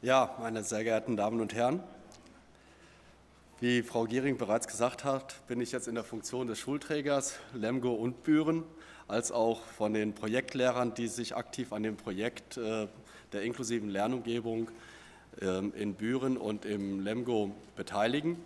Ja, meine sehr geehrten Damen und Herren, wie Frau Giering bereits gesagt hat, bin ich jetzt in der Funktion des Schulträgers Lemgo und Büren, als auch von den Projektlehrern, die sich aktiv an dem Projekt der inklusiven Lernumgebung in Büren und im Lemgo beteiligen.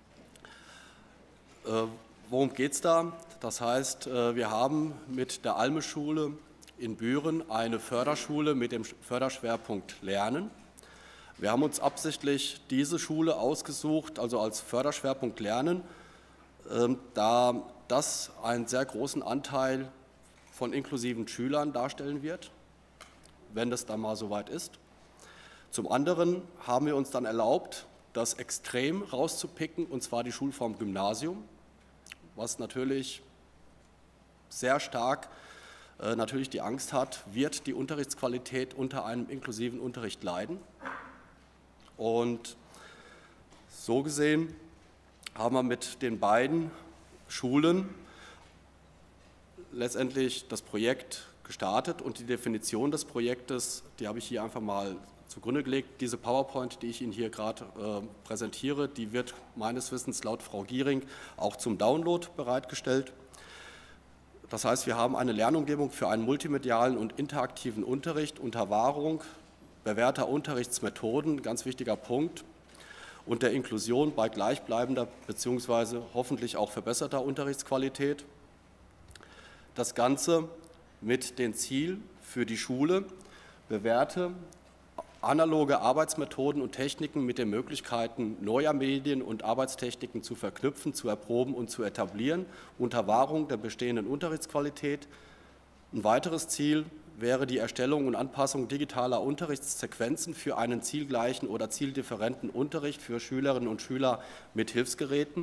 Worum geht es da? Das heißt, wir haben mit der Alme-Schule in Büren eine Förderschule mit dem Förderschwerpunkt Lernen. Wir haben uns absichtlich diese Schule ausgesucht, also als Förderschwerpunkt Lernen, da das einen sehr großen Anteil von inklusiven Schülern darstellen wird, wenn das dann mal soweit ist. Zum anderen haben wir uns dann erlaubt, das Extrem rauszupicken, und zwar die Schulform Gymnasium, was natürlich sehr stark natürlich die Angst hat, wird die Unterrichtsqualität unter einem inklusiven Unterricht leiden. Und so gesehen haben wir mit den beiden Schulen letztendlich das Projekt gestartet, und die Definition des Projektes, die habe ich hier einfach mal zugrunde gelegt. Diese PowerPoint, die ich Ihnen hier gerade präsentiere, die wird meines Wissens laut Frau Giering auch zum Download bereitgestellt. Das heißt, wir haben eine Lernumgebung für einen multimedialen und interaktiven Unterricht unter Wahrung bewährter Unterrichtsmethoden, ganz wichtiger Punkt, und der Inklusion bei gleichbleibender bzw. hoffentlich auch verbesserter Unterrichtsqualität. Das Ganze mit dem Ziel für die Schule, bewährte analoge Arbeitsmethoden und Techniken mit den Möglichkeiten neuer Medien und Arbeitstechniken zu verknüpfen, zu erproben und zu etablieren, unter Wahrung der bestehenden Unterrichtsqualität. Ein weiteres Ziel wäre die Erstellung und Anpassung digitaler Unterrichtssequenzen für einen zielgleichen oder zieldifferenten Unterricht für Schülerinnen und Schüler mit Hilfsgeräten.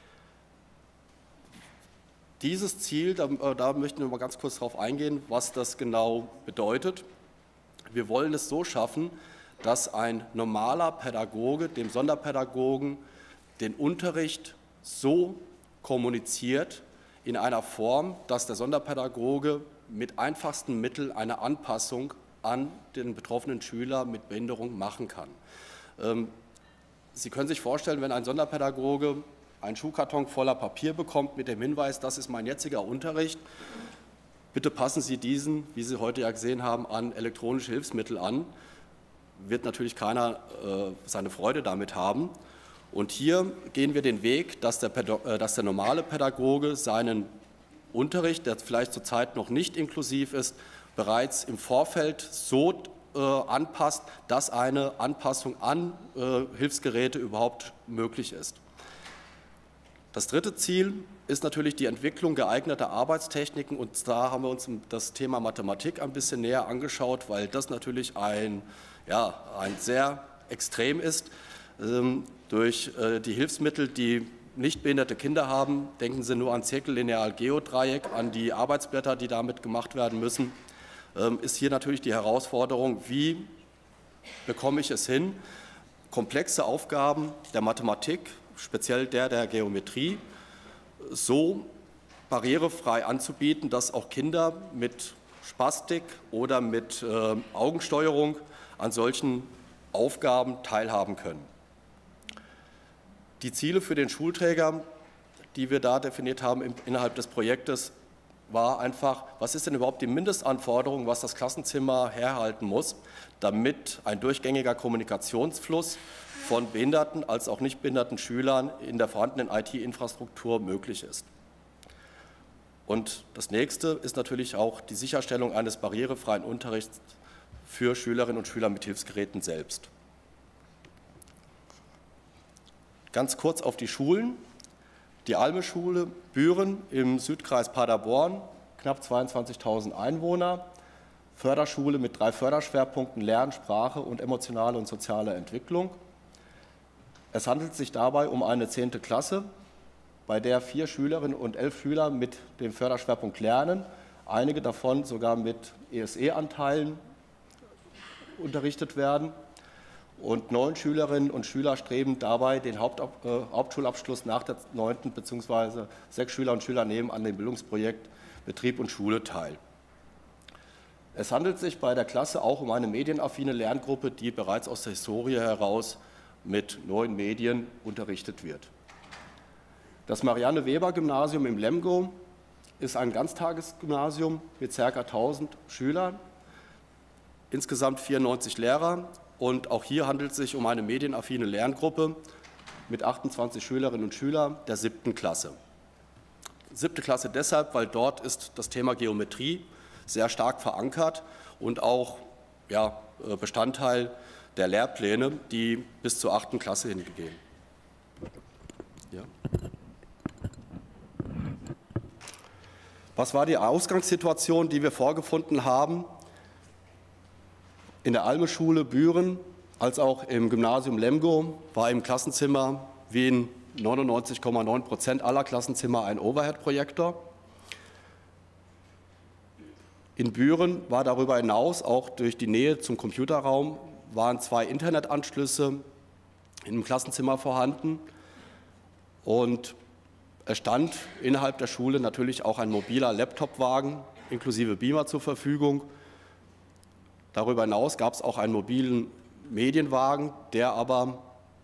Dieses Ziel, da möchten wir mal ganz kurz darauf eingehen, was das genau bedeutet. Wir wollen es so schaffen, dass ein normaler Pädagoge dem Sonderpädagogen den Unterricht so kommuniziert in einer Form, dass der Sonderpädagoge mit einfachsten Mitteln eine Anpassung an den betroffenen Schüler mit Behinderung machen kann. Sie können sich vorstellen, wenn ein Sonderpädagoge einen Schuhkarton voller Papier bekommt mit dem Hinweis, das ist mein jetziger Unterricht, bitte passen Sie diesen, wie Sie heute ja gesehen haben, an elektronische Hilfsmittel an, wird natürlich keiner seine Freude damit haben. Und hier gehen wir den Weg, dass der normale Pädagoge seinen Unterricht, der vielleicht zurzeit noch nicht inklusiv ist, bereits im Vorfeld so anpasst, dass eine Anpassung an Hilfsgeräte überhaupt möglich ist. Das dritte Ziel ist natürlich die Entwicklung geeigneter Arbeitstechniken, und da haben wir uns das Thema Mathematik ein bisschen näher angeschaut, weil das natürlich ein sehr extrem ist. Durch die Hilfsmittel, die nicht behinderte Kinder haben, denken Sie nur an Zirkellineal-Geodreieck, an die Arbeitsblätter, die damit gemacht werden müssen, ist hier natürlich die Herausforderung, wie bekomme ich es hin, komplexe Aufgaben der Mathematik, speziell der Geometrie, so barrierefrei anzubieten, dass auch Kinder mit Spastik oder mit Augensteuerung an solchen Aufgaben teilhaben können. Die Ziele für den Schulträger, die wir da definiert haben innerhalb des Projektes, war einfach, was ist denn überhaupt die Mindestanforderung, was das Klassenzimmer herhalten muss, damit ein durchgängiger Kommunikationsfluss von behinderten als auch nicht behinderten Schülern in der vorhandenen IT-Infrastruktur möglich ist. Und das nächste ist natürlich auch die Sicherstellung eines barrierefreien Unterrichts für Schülerinnen und Schüler mit Hilfsgeräten selbst. Ganz kurz auf die Schulen. Die Alme-Schule Büren im Südkreis Paderborn, knapp 22.000 Einwohner, Förderschule mit 3 Förderschwerpunkten Lernen, Sprache und emotionale und soziale Entwicklung. Es handelt sich dabei um eine 10. Klasse, bei der 4 Schülerinnen und 11 Schüler mit dem Förderschwerpunkt Lernen, einige davon sogar mit ESE-Anteilen unterrichtet werden. Und 9 Schülerinnen und Schüler streben dabei den Hauptschulabschluss nach der 9. bzw. 6 Schüler und Schüler nehmen an dem Bildungsprojekt Betrieb und Schule teil. Es handelt sich bei der Klasse auch um eine medienaffine Lerngruppe, die bereits aus der Historie heraus mit neuen Medien unterrichtet wird. Das Marianne-Weber-Gymnasium im Lemgo ist ein Ganztagesgymnasium mit ca. 1000 Schülern, insgesamt 94 Lehrer, und auch hier handelt es sich um eine medienaffine Lerngruppe mit 28 Schülerinnen und Schülern der 7. Klasse. 7. Klasse deshalb, weil dort ist das Thema Geometrie sehr stark verankert und auch Bestandteil der Lehrpläne, die bis zur 8. Klasse hingehen. Ja. Was war die Ausgangssituation, die wir vorgefunden haben? In der Alme-Schule Büren als auch im Gymnasium Lemgo war im Klassenzimmer wie in 99,9% aller Klassenzimmer ein Overhead-Projektor. In Büren war darüber hinaus, auch durch die Nähe zum Computerraum, waren 2 Internetanschlüsse im Klassenzimmer vorhanden. Und es stand innerhalb der Schule natürlich auch ein mobiler Laptopwagen inklusive Beamer zur Verfügung. Darüber hinaus gab es auch einen mobilen Medienwagen, der aber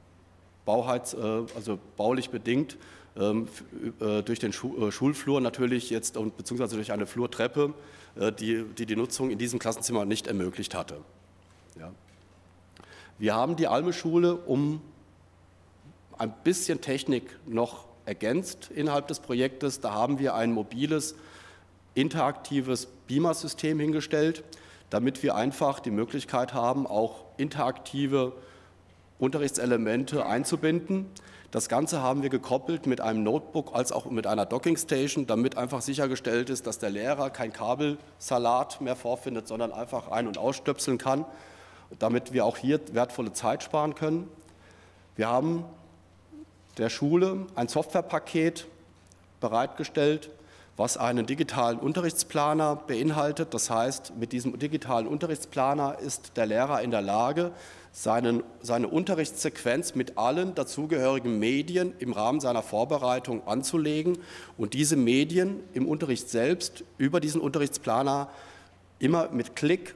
baulich bedingt durch den Schulflur natürlich jetzt beziehungsweise durch eine Flurtreppe die Nutzung in diesem Klassenzimmer nicht ermöglicht hatte. Ja. Wir haben die Alme-Schule um ein bisschen Technik noch ergänzt innerhalb des Projektes. Da haben wir ein mobiles, interaktives Beamer-System hingestellt, damit wir einfach die Möglichkeit haben, auch interaktive Unterrichtselemente einzubinden. Das Ganze haben wir gekoppelt mit einem Notebook als auch mit einer Dockingstation, damit einfach sichergestellt ist, dass der Lehrer kein Kabelsalat mehr vorfindet, sondern einfach ein- und ausstöpseln kann, damit wir auch hier wertvolle Zeit sparen können. Wir haben der Schule ein Softwarepaket bereitgestellt, was einen digitalen Unterrichtsplaner beinhaltet. Das heißt, mit diesem digitalen Unterrichtsplaner ist der Lehrer in der Lage, seine Unterrichtssequenz mit allen dazugehörigen Medien im Rahmen seiner Vorbereitung anzulegen und diese Medien im Unterricht selbst über diesen Unterrichtsplaner immer mit Klick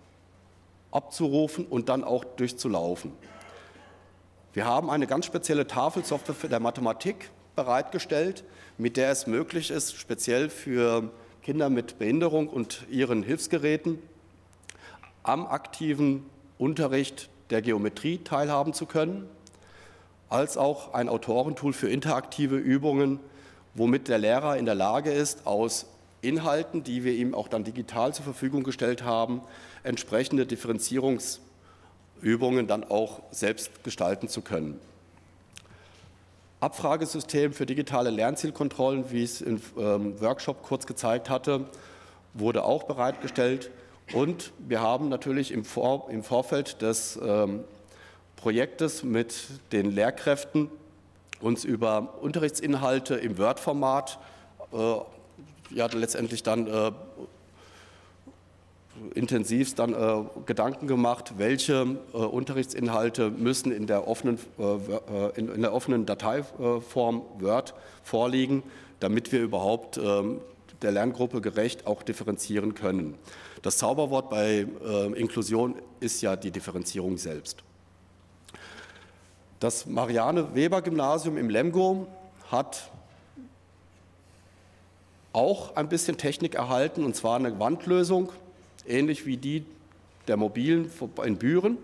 abzurufen und dann auch durchzulaufen. Wir haben eine ganz spezielle Tafelsoftware für der Mathematik bereitgestellt, mit der es möglich ist, speziell für Kinder mit Behinderung und ihren Hilfsgeräten am aktiven Unterricht der Geometrie teilhaben zu können, als auch ein Autorentool für interaktive Übungen, womit der Lehrer in der Lage ist, aus Inhalten, die wir ihm auch dann digital zur Verfügung gestellt haben, entsprechende Differenzierungsübungen dann auch selbst gestalten zu können. Abfragesystem für digitale Lernzielkontrollen, wie ich es im Workshop kurz gezeigt hatte, wurde auch bereitgestellt. Und wir haben natürlich im Vorfeld des Projektes mit den Lehrkräften uns über Unterrichtsinhalte im Word-Format letztendlich dann intensivst Gedanken gemacht, welche Unterrichtsinhalte müssen in der offenen Dateiform Word vorliegen, damit wir überhaupt der Lerngruppe gerecht auch differenzieren können. Das Zauberwort bei Inklusion ist ja die Differenzierung selbst. Das Marianne-Weber-Gymnasium im Lemgo hat auch ein bisschen Technik erhalten, und zwar eine Wandlösung, ähnlich wie die der mobilen in Büren.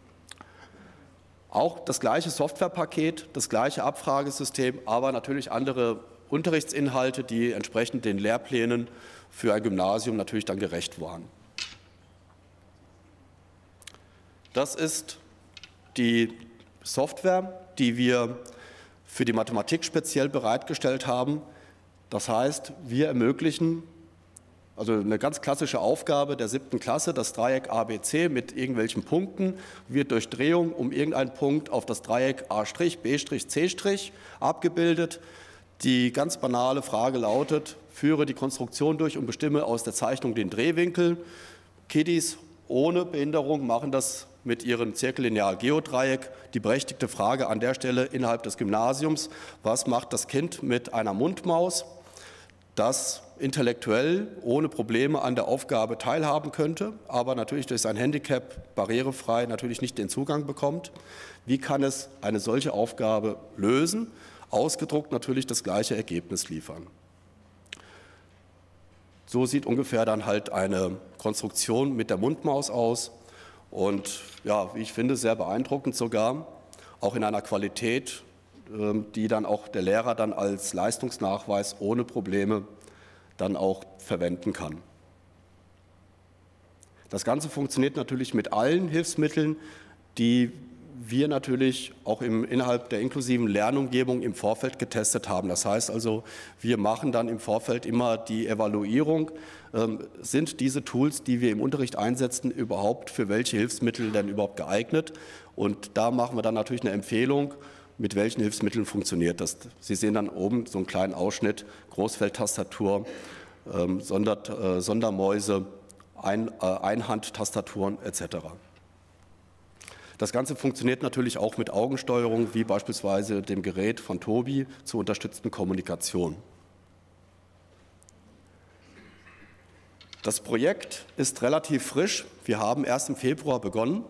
Auch das gleiche Softwarepaket, das gleiche Abfragesystem, aber natürlich andere Unterrichtsinhalte, die entsprechend den Lehrplänen für ein Gymnasium natürlich dann gerecht waren. Das ist die Software, die wir für die Mathematik speziell bereitgestellt haben. Das heißt, wir ermöglichen, also eine ganz klassische Aufgabe der 7. Klasse, das Dreieck ABC mit irgendwelchen Punkten, wird durch Drehung um irgendeinen Punkt auf das Dreieck A', B', C' abgebildet. Die ganz banale Frage lautet, führe die Konstruktion durch und bestimme aus der Zeichnung den Drehwinkel. Kiddies ohne Behinderung machen das mit ihrem Zirkellineal-Geodreieck. Die berechtigte Frage an der Stelle innerhalb des Gymnasiums: Was macht das Kind mit einer Mundmaus? das intellektuell ohne Probleme an der Aufgabe teilhaben könnte, aber natürlich durch sein Handicap barrierefrei natürlich nicht den Zugang bekommt. Wie kann es eine solche Aufgabe lösen? Ausgedruckt natürlich das gleiche Ergebnis liefern. So sieht ungefähr dann halt eine Konstruktion mit der Mundmaus aus und ja, wie ich finde, sehr beeindruckend sogar, auch in einer Qualität, die dann auch der Lehrer dann als Leistungsnachweis ohne Probleme dann auch verwenden kann. Das Ganze funktioniert natürlich mit allen Hilfsmitteln, die wir natürlich auch innerhalb der inklusiven Lernumgebung im Vorfeld getestet haben. Das heißt also, wir machen dann im Vorfeld immer die Evaluierung, sind diese Tools, die wir im Unterricht einsetzen, überhaupt für welche Hilfsmittel denn überhaupt geeignet? Und da machen wir dann natürlich eine Empfehlung, mit welchen Hilfsmitteln funktioniert das. Sie sehen dann oben so einen kleinen Ausschnitt, Großfeldtastatur, Sondermäuse, Einhandtastaturen etc. Das Ganze funktioniert natürlich auch mit Augensteuerung, wie beispielsweise dem Gerät von Tobi zur unterstützten Kommunikation. Das Projekt ist relativ frisch. Wir haben erst im Februar begonnen.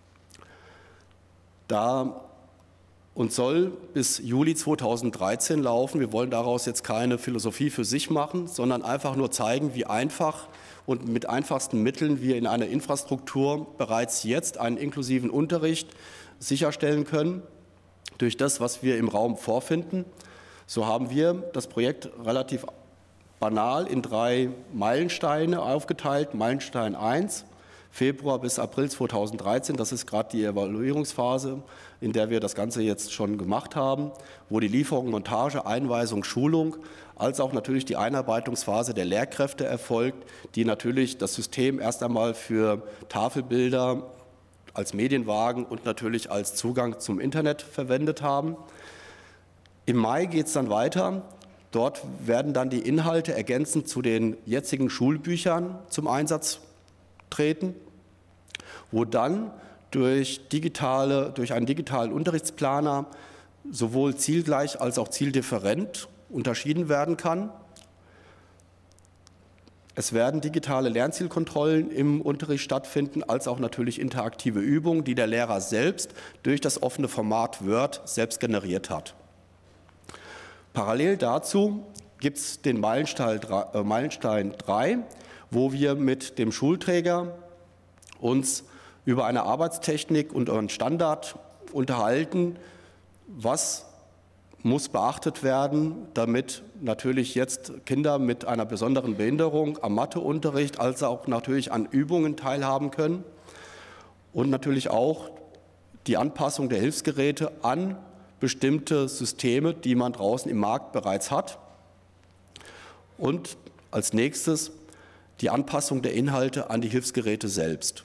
Und soll bis Juli 2013 laufen. Wir wollen daraus jetzt keine Philosophie für sich machen, sondern einfach nur zeigen, wie einfach und mit einfachsten Mitteln wir in einer Infrastruktur bereits jetzt einen inklusiven Unterricht sicherstellen können, durch das, was wir im Raum vorfinden. So haben wir das Projekt relativ banal in 3 Meilensteine aufgeteilt. Meilenstein 1, Februar bis April 2013, das ist gerade die Evaluierungsphase, in der wir das Ganze jetzt schon gemacht haben, wo die Lieferung, Montage, Einweisung, Schulung, als auch natürlich die Einarbeitungsphase der Lehrkräfte erfolgt, die natürlich das System erst einmal für Tafelbilder als Medienwagen und natürlich als Zugang zum Internet verwendet haben. Im Mai geht es dann weiter. Dort werden dann die Inhalte ergänzend zu den jetzigen Schulbüchern zum Einsatz treten, wo dann durch einen digitalen Unterrichtsplaner sowohl zielgleich als auch zieldifferent unterschieden werden kann. Es werden digitale Lernzielkontrollen im Unterricht stattfinden, als auch natürlich interaktive Übungen, die der Lehrer selbst durch das offene Format Word selbst generiert hat. Parallel dazu gibt es den Meilenstein 3, wo wir mit dem Schulträger uns über eine Arbeitstechnik und einen Standard unterhalten, was muss beachtet werden, damit natürlich jetzt Kinder mit einer besonderen Behinderung am Matheunterricht als auch natürlich an Übungen teilhaben können und natürlich auch die Anpassung der Hilfsgeräte an bestimmte Systeme, die man draußen im Markt bereits hat. Und als nächstes die Anpassung der Inhalte an die Hilfsgeräte selbst.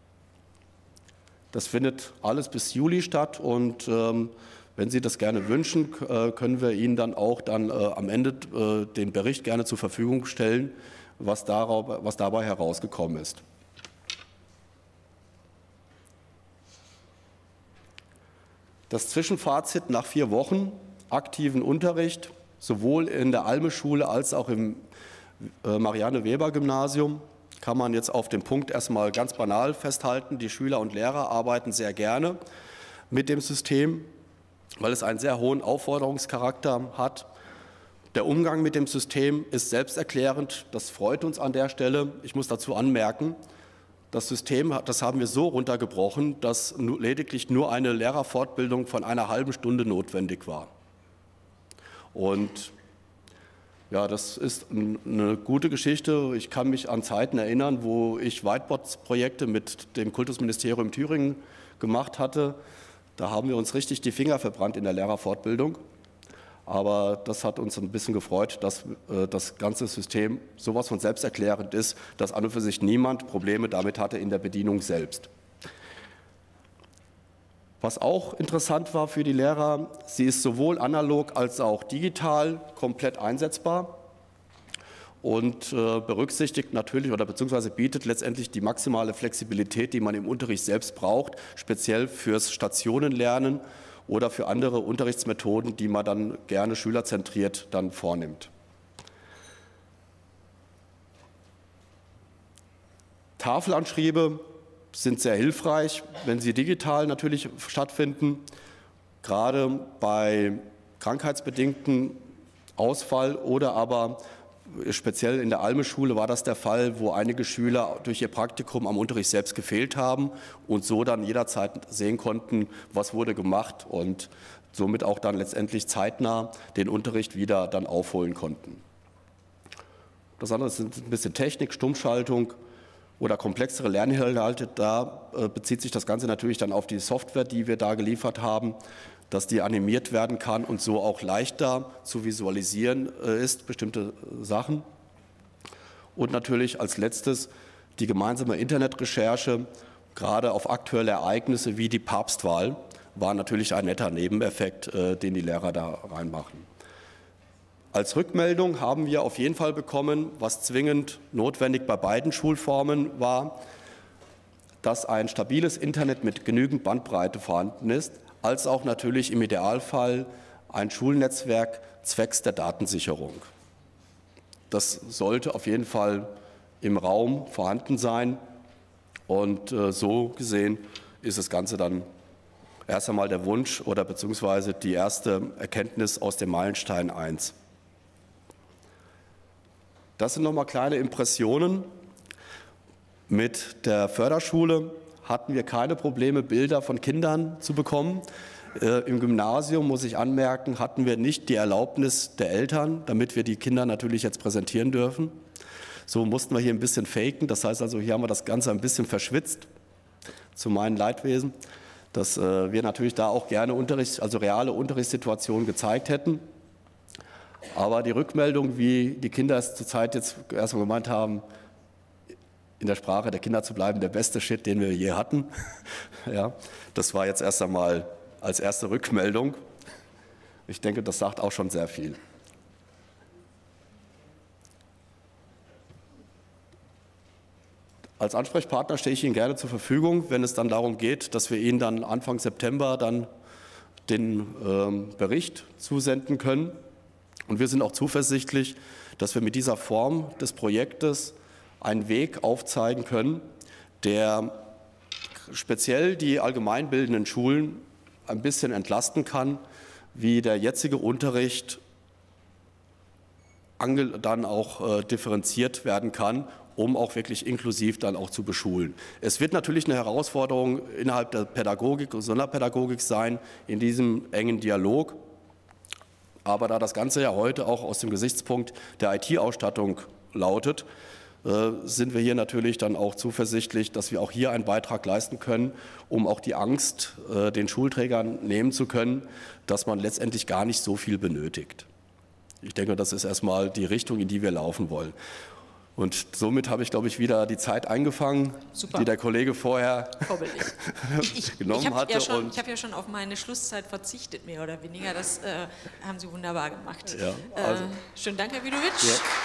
Das findet alles bis Juli statt und wenn Sie das gerne wünschen, können wir Ihnen dann auch am Ende den Bericht gerne zur Verfügung stellen, was dabei herausgekommen ist. Das Zwischenfazit nach 4 Wochen aktiven Unterricht, sowohl in der Alme-Schule als auch im Marianne-Weber-Gymnasium, kann man jetzt auf den Punkt erstmal ganz banal festhalten. Die Schüler und Lehrer arbeiten sehr gerne mit dem System, weil es einen sehr hohen Aufforderungscharakter hat. Der Umgang mit dem System ist selbsterklärend. Das freut uns an der Stelle. Ich muss dazu anmerken, das System, das haben wir so runtergebrochen, dass lediglich nur eine Lehrerfortbildung von einer halben Stunde notwendig war. Und ja, das ist eine gute Geschichte. Ich kann mich an Zeiten erinnern, wo ich Whiteboard-Projekte mit dem Kultusministerium Thüringen gemacht hatte. Da haben wir uns richtig die Finger verbrannt in der Lehrerfortbildung. Aber das hat uns ein bisschen gefreut, dass das ganze System sowas von selbsterklärend ist, dass an und für sich niemand Probleme damit hatte in der Bedienung selbst. Was auch interessant war für die Lehrer, sie ist sowohl analog als auch digital komplett einsetzbar und berücksichtigt natürlich oder beziehungsweise bietet letztendlich die maximale Flexibilität, die man im Unterricht selbst braucht, speziell fürs Stationenlernen oder für andere Unterrichtsmethoden, die man dann gerne schülerzentriert dann vornimmt. Tafelanschriebe sind sehr hilfreich, wenn sie digital natürlich stattfinden. Gerade bei krankheitsbedingten Ausfall oder aber speziell in der Alme-Schule war das der Fall, wo einige Schüler durch ihr Praktikum am Unterricht selbst gefehlt haben und so dann jederzeit sehen konnten, was wurde gemacht und somit auch dann letztendlich zeitnah den Unterricht wieder dann aufholen konnten. Das andere ist ein bisschen Technik, Stummschaltung oder komplexere Lerninhalte. Da bezieht sich das Ganze natürlich dann auf die Software, die wir da geliefert haben, dass die animiert werden kann und so auch leichter zu visualisieren ist, bestimmte Sachen. Und natürlich als letztes die gemeinsame Internetrecherche, gerade auf aktuelle Ereignisse wie die Papstwahl, war natürlich ein netter Nebeneffekt, den die Lehrer da reinmachen. Als Rückmeldung haben wir auf jeden Fall bekommen, was zwingend notwendig bei beiden Schulformen war, dass ein stabiles Internet mit genügend Bandbreite vorhanden ist, als auch natürlich im Idealfall ein Schulnetzwerk zwecks der Datensicherung. Das sollte auf jeden Fall im Raum vorhanden sein und so gesehen ist das Ganze dann erst einmal der Wunsch oder beziehungsweise die erste Erkenntnis aus dem Meilenstein 1. Das sind nochmal kleine Impressionen. Mit der Förderschule hatten wir keine Probleme, Bilder von Kindern zu bekommen. Im Gymnasium, muss ich anmerken, hatten wir nicht die Erlaubnis der Eltern, damit wir die Kinder natürlich jetzt präsentieren dürfen. So mussten wir hier ein bisschen faken. Das heißt also, hier haben wir das Ganze ein bisschen verschwitzt, zu meinem Leidwesen, dass wir natürlich da auch gerne reale Unterrichtssituationen gezeigt hätten. Aber die Rückmeldung, wie die Kinder es zurzeit jetzt erstmal gemeint haben, in der Sprache der Kinder zu bleiben, der beste Shit, den wir je hatten. Ja, das war jetzt erst einmal als erste Rückmeldung. Ich denke, das sagt auch schon sehr viel. Als Ansprechpartner stehe ich Ihnen gerne zur Verfügung, wenn es dann darum geht, dass wir Ihnen dann Anfang September dann den Bericht zusenden können. Und wir sind auch zuversichtlich, dass wir mit dieser Form des Projektes einen Weg aufzeigen können, der speziell die allgemeinbildenden Schulen ein bisschen entlasten kann, wie der jetzige Unterricht dann auch differenziert werden kann, um auch wirklich inklusiv dann auch zu beschulen. Es wird natürlich eine Herausforderung innerhalb der Pädagogik und Sonderpädagogik sein, in diesem engen Dialog. Aber da das Ganze ja heute auch aus dem Gesichtspunkt der IT-Ausstattung lautet, sind wir hier natürlich dann auch zuversichtlich, dass wir auch hier einen Beitrag leisten können, um auch die Angst den Schulträgern nehmen zu können, dass man letztendlich gar nicht so viel benötigt. Ich denke, das ist erstmal die Richtung, in die wir laufen wollen. Und somit habe ich, glaube ich, wieder die Zeit eingefangen, Super. Die der Kollege vorher genommen hatte. Ich habe ja schon auf meine Schlusszeit verzichtet, mehr oder weniger. Das haben Sie wunderbar gemacht. Ja, also. Schönen Dank, Herr Widowitsch. Ja.